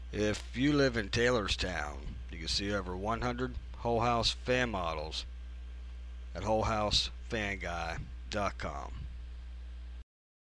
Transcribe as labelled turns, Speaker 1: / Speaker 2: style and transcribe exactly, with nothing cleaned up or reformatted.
Speaker 1: If you live in Taylorstown, you can see over one hundred Whole House fan models at whole house fan guy dot com.